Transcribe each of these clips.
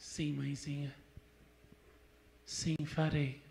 Sim, mãezinha. Sim, farei.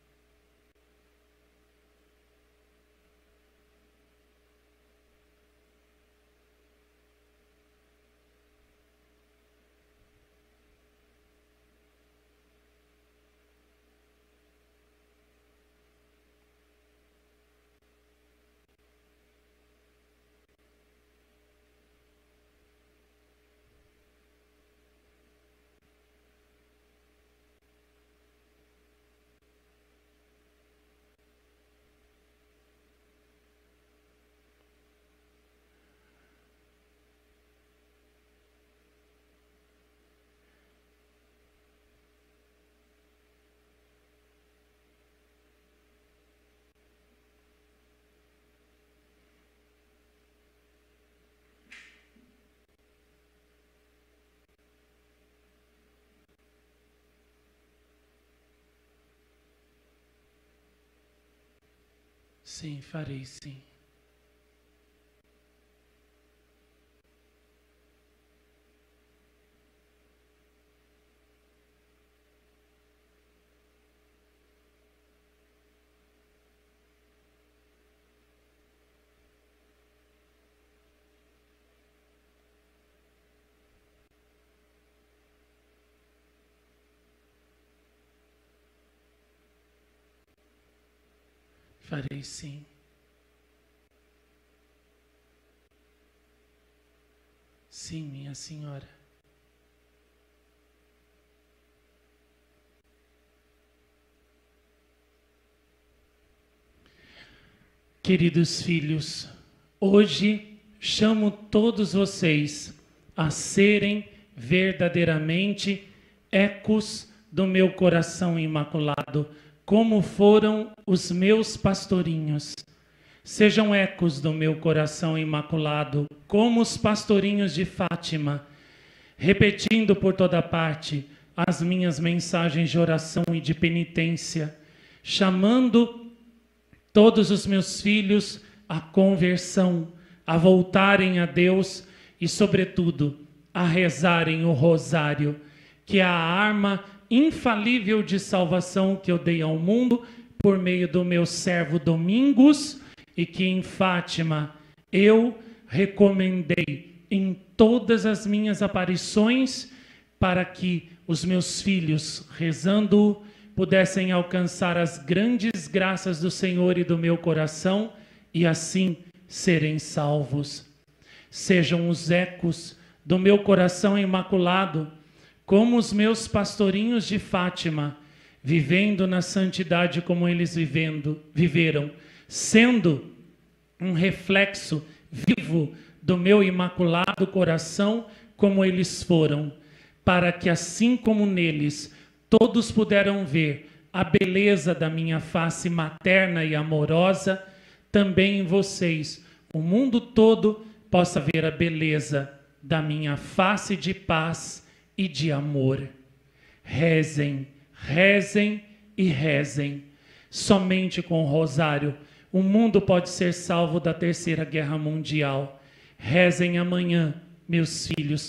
Sim, farei sim. Farei sim. Sim, minha senhora. Queridos filhos, hoje chamo todos vocês a serem verdadeiramente ecos do meu coração imaculado, como foram os meus pastorinhos. Sejam ecos do meu coração imaculado, como os pastorinhos de Fátima, repetindo por toda parte as minhas mensagens de oração e de penitência, chamando todos os meus filhos à conversão, a voltarem a Deus e, sobretudo, a rezarem o rosário, que é a arma infalível de salvação que eu dei ao mundo por meio do meu servo Domingos e que em Fátima eu recomendei em todas as minhas aparições para que os meus filhos, rezando, pudessem alcançar as grandes graças do Senhor e do meu coração e assim serem salvos. Sejam os ecos do meu coração imaculado, como os meus pastorinhos de Fátima, vivendo na santidade como eles viveram, sendo um reflexo vivo do meu imaculado coração como eles foram, para que assim como neles todos puderam ver a beleza da minha face materna e amorosa, também em vocês, o mundo todo, possa ver a beleza da minha face de paz e de amor. Rezem, rezem e rezem. Somente com o rosário o mundo pode ser salvo da Terceira Guerra Mundial. Rezem amanhã, meus filhos,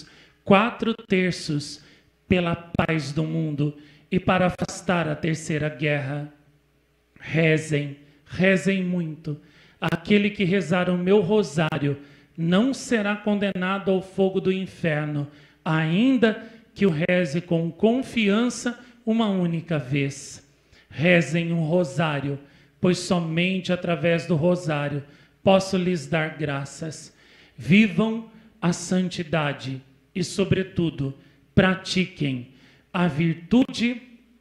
4/3 pela paz do mundo e para afastar a Terceira Guerra. Rezem, rezem muito. Aquele que rezar o meu rosário não será condenado ao fogo do inferno, ainda que o reze com confiança uma única vez. Rezem um rosário, pois somente através do rosário posso lhes dar graças. Vivam a santidade e, sobretudo, pratiquem a virtude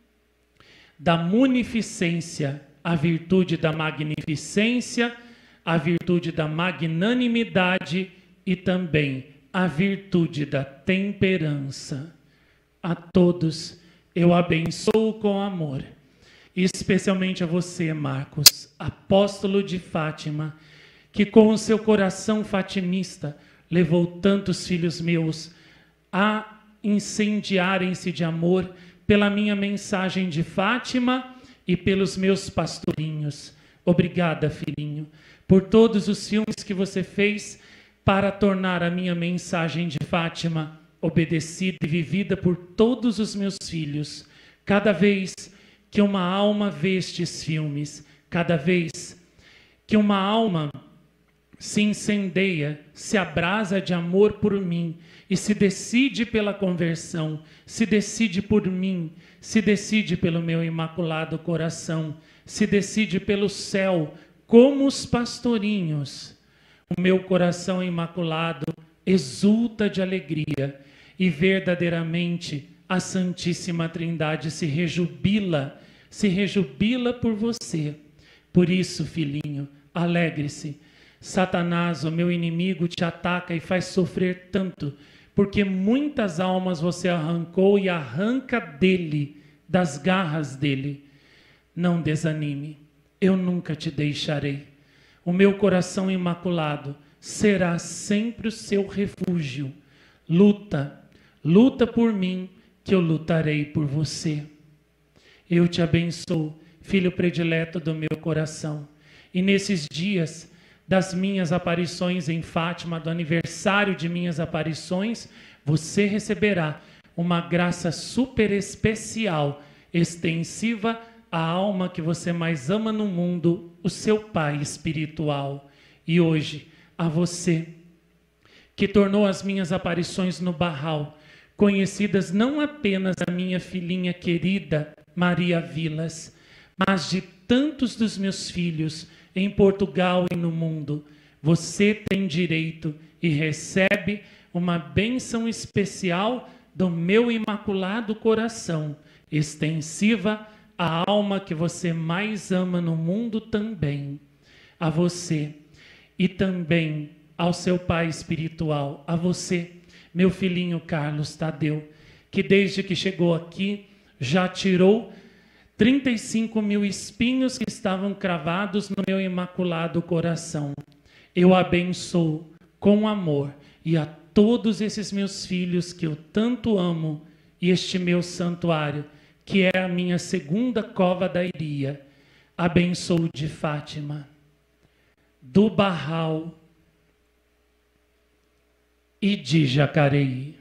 da munificência, a virtude da magnificência, a virtude da magnanimidade e também a virtude da temperança. A todos eu abençoo com amor, e especialmente a você, Marcos, apóstolo de Fátima, que com o seu coração fatimista levou tantos filhos meus a incendiarem-se de amor pela minha mensagem de Fátima e pelos meus pastorinhos. Obrigada, filhinho, por todos os filmes que você fez para tornar a minha mensagem de Fátima obedecida e vivida por todos os meus filhos. Cada vez que uma alma vê estes filmes, cada vez que uma alma se incendeia, se abrasa de amor por mim e se decide pela conversão, se decide por mim, se decide pelo meu imaculado coração, se decide pelo céu, como os pastorinhos, o meu coração imaculado exulta de alegria e verdadeiramente a Santíssima Trindade se rejubila por você. Por isso, filhinho, alegre-se. Satanás, o meu inimigo, te ataca e faz sofrer tanto, porque muitas almas você arrancou e arranca dele, das garras dele. Não desanime, eu nunca te deixarei. O meu coração imaculado será sempre o seu refúgio. Luta, luta por mim, que eu lutarei por você. Eu te abençoo, filho predileto do meu coração. E nesses dias das minhas aparições em Fátima, do aniversário de minhas aparições, você receberá uma graça super especial, extensiva à alma que você mais ama no mundo, o seu Pai espiritual. E hoje, a você, que tornou as minhas aparições no Barral conhecidas não apenas a minha filhinha querida Maria Vilas, mas de tantos dos meus filhos em Portugal e no mundo, você tem direito e recebe uma bênção especial do meu imaculado coração, extensiva à alma que você mais ama no mundo também, a você e também ao seu pai espiritual, a você, meu filhinho Carlos Tadeu, que desde que chegou aqui já tirou 35 mil espinhos que estavam cravados no meu imaculado coração. Eu abençoo com amor e a todos esses meus filhos que eu tanto amo e este meu santuário, que é a minha segunda cova da Iria. Abençoo de Fátima, do Barral e de Jacareí.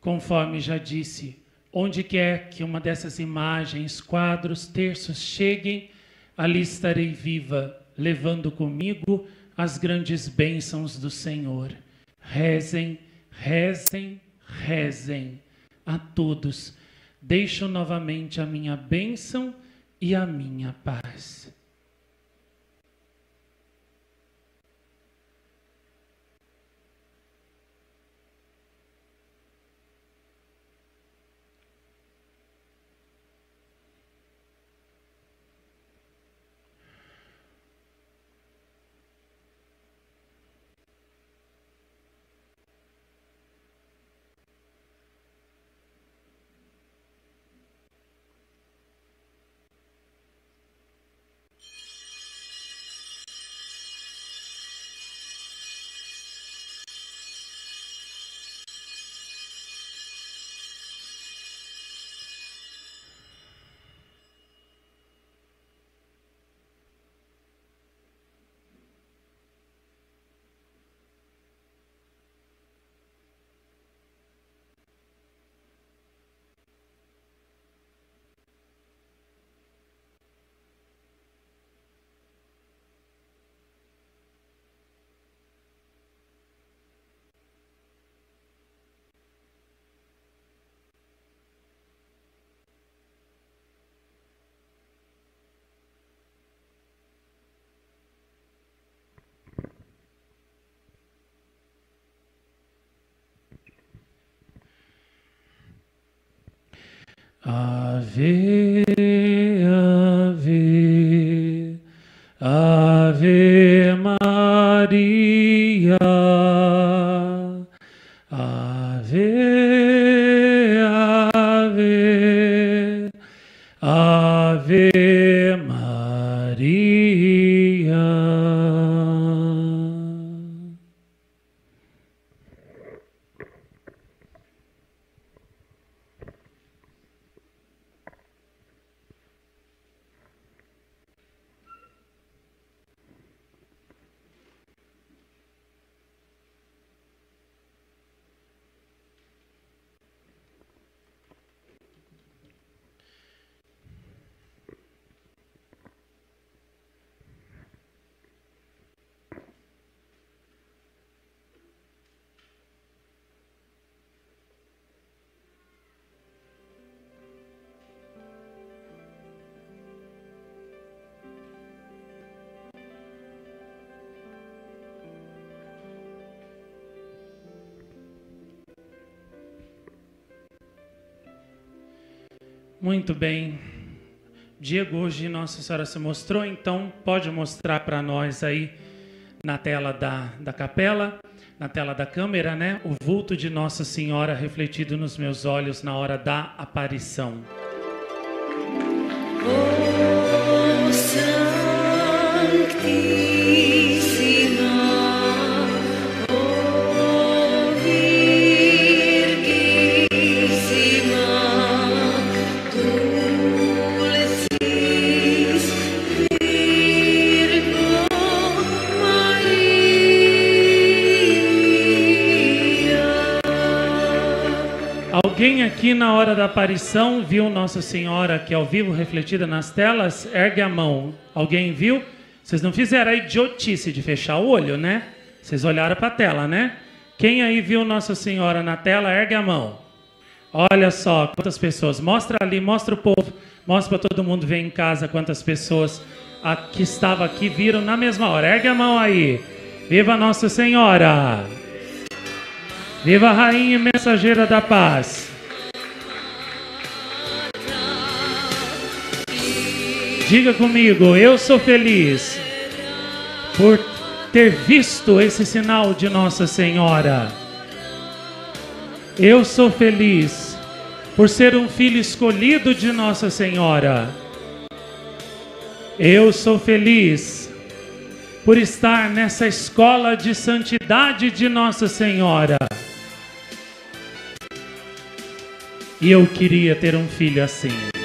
conforme já disse, onde quer que uma dessas imagens, quadros, terços cheguem, ali estarei viva, levando comigo as grandes bênçãos do Senhor. Rezem, rezem, rezem a todos. Deixo novamente a minha bênção e a minha paz. Ave, ave, ave Maria, ave, ave, ave Maria. Muito bem. Diego, hoje Nossa Senhora se mostrou, então pode mostrar para nós aí na tela da capela, na tela da câmera, né? O vulto de Nossa Senhora refletido nos meus olhos na hora da aparição. Oh, Sanctíssima, oh, Virgíssima, Dulcis Virgo Maria. Alguém aqui na hora da aparição viu Nossa Senhora aqui ao vivo refletida nas telas? Ergue a mão. Alguém viu? Vocês não fizeram a idiotice de fechar o olho, né? Vocês olharam para a tela, né? Quem aí viu Nossa Senhora na tela? Ergue a mão. Olha só quantas pessoas. Mostra ali, mostra o povo. Mostra para todo mundo ver em casa quantas pessoas que estavam aqui viram na mesma hora. Ergue a mão aí. Viva Nossa Senhora! Viva a Rainha Mensageira da Paz! Diga comigo, eu sou feliz por ter visto esse sinal de Nossa Senhora. Eu sou feliz por ser um filho escolhido de Nossa Senhora. Eu sou feliz por estar nessa escola de santidade de Nossa Senhora. E eu queria ter um filho assim.